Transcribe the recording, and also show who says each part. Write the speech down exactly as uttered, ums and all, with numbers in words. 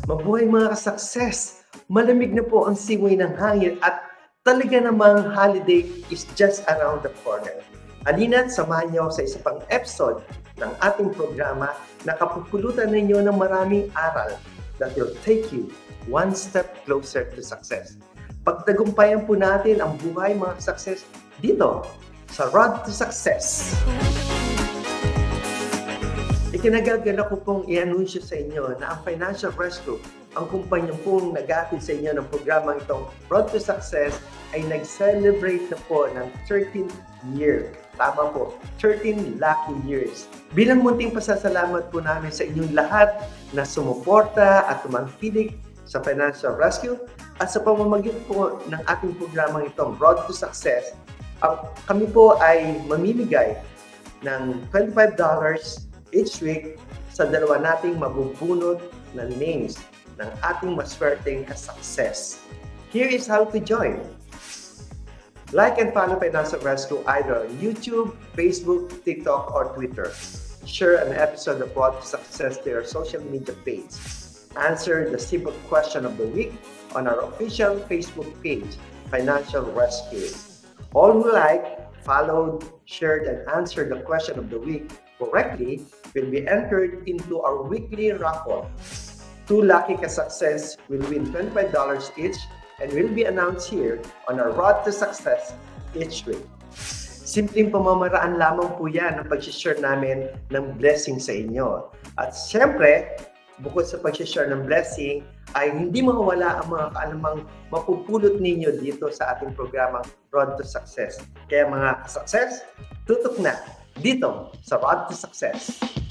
Speaker 1: Mabuhay mga ka-success! Malamig na po ang simoy ng hangin at talaga namang holiday is just around the corner. Halina't samahan niyo ako sa isa pang episode ng ating programa na kapupulutan ninyo ng maraming aral that will take you one step closer to success. Pagtagumpayan po natin ang buhay mga success dito sa Road to Success. Ikinagagalak ko pong i-anunsyo sa inyo na ang Financial Rescue, ang kumpanya pong nag-aatid sa inyo ng programang itong Road to Success, ay nag-celebrate na po ng thirteenth year. Tama po, thirteen lucky years. Bilang munting pasasalamat po namin sa inyong lahat na sumuporta at tumangkilik sa Financial Rescue at sa pamamagitan po ng ating programang itong Road to Success, ang, kami po ay mamimigay ng twenty-five dollars each week sa dalawa nating mabubunot na names ng ating maswerteng ka-success. Here is how to join. Like and follow Financial Rescue either on YouTube, Facebook, TikTok, or Twitter. Share an episode of Road to Success to your social media page. Answer the simple question of the week on our official Facebook page, Financial Rescue. All who like, followed, shared, and answered the question of the week correctly will be entered into our weekly raffle. Two lucky ka-success will win twenty-five dollars each and will be announced here on our Road to Success each week. Simpleng pamamaraan lamang po yan ang pag-share namin ng blessing sa inyo. At siyempre, bukod sa pag-share ng blessing, ay hindi mawawala ang mga kaalamang mapupulot ninyo dito sa ating programang Road to Success. Kaya mga ka-success, tutok na dito sa Road to Success.